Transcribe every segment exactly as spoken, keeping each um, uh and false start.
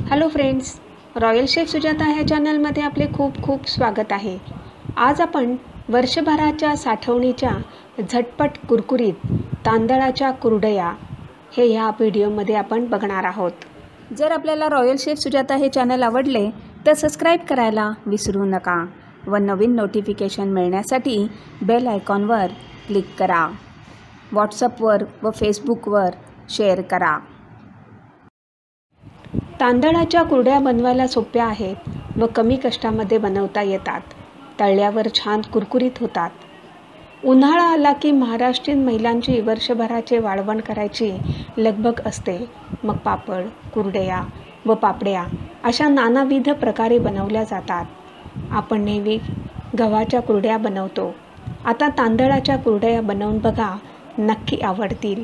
Hello friends, royal chef Sujata ह्या चॅनलमध्ये आपले खूप खूप स्वागत आहे। आज आपण वर्षभराच्या साठवणीच्या झटपट कुरकुरीत तांदळाच्या कुरडया हे ह्या व्हिडिओमध्ये आपण बघणार आहोत। जर आपल्याला रॉयल शेफ सुजाता हे चॅनल आवडले तर सबस्क्राईब करायला विसरू नका व नवीन नोटिफिकेशन मिळण्यासाठी बेल आयकॉनवर क्लिक करा। व्हॉट्सअपवर व फेसबुकवर शेअर करा। तांदळाच्या कुरडया बनवायला सोप्या आहेत व कमी कष्टामध्ये बनवता येतात। तळल्यावर छान कुरकुरीत होतात। उन्हाळा आला की महाराष्ट्रीयन महिलांची वर्षभराचे वाळवण करायची लगबग असते। मग पापड, कुरडया व पापड्या अशा नानाविध प्रकारे बनवल्या जातात। आपण नेहमी गव्हाच्या कुरडया बनवतो, आता तांदळाच्या कुरडया बनवून बघा, नक्की आवडतील।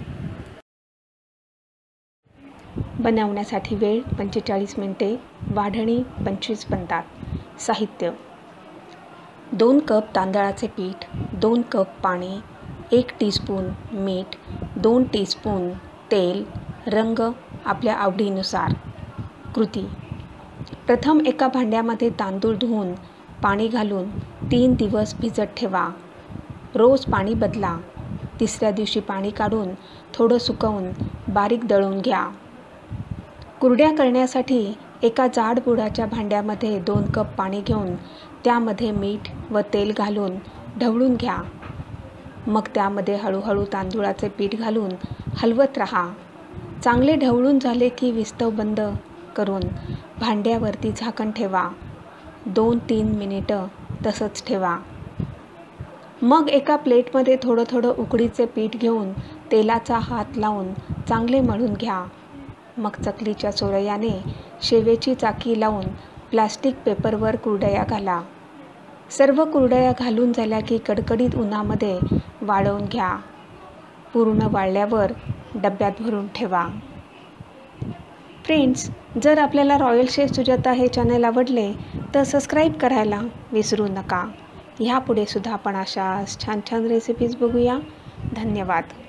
बनवण्यासाठी वेळ पंचेचाळीस मिनिटे, वाढणी पंचवीस बनतात। साहित्य: दोन कप तांदळाचे पीठ, दोन कप पाणी, एक टीस्पून मीठ, दोन टीस्पून तेल, रंग आपल्या आवडीनुसार। कृती: प्रथम एका भांड्यामध्ये तांदूळ धुवून पाणी घालून तीन दिवस भिजत ठेवा। रोज पाणी बदला। तिसऱ्या दिवशी पाणी काढून थोडं सुकवून बारीक दळून घ्या। कुरडया करण्यासाठी एका जाड बुडाच्या भांड्यामध्ये दोन कप पाणी घेऊन त्यामध्ये मीठ व तेल घालून ढवळून घ्या। मग त्यामध्ये हळूहळू तांदूळाचे पीठ घालून हलवत राहा। चांगले ढवळून झाले की विस्तव बंद करून भांड्यावरती झाकण ठेवा। दोन तीन मिनिटं तसंच ठेवा। मग एका प्लेटमध्ये थोडं थोडं उकडीचे पीठ घेऊन तेलाचा हात लावून चांगले मळून घ्या। मग चकलीच्या सोरयाने शेवेची चाकी लावून प्लास्टिक पेपरवर कुरडया घाला। सर्व कुरडया घालून झाल्या की कडकडीत उन्हामध्ये वाळवून घ्या। पूर्ण वाळल्यावर डब्यात भरून ठेवा। फ्रेंड्स, जर आपल्याला रॉयल शेफ सुजाता हे चॅनल आवडले तर सबस्क्राईब करायला विसरू नका। ह्यापुढे सुद्धा आपण अशाच छान छान रेसिपीज बघूया। धन्यवाद।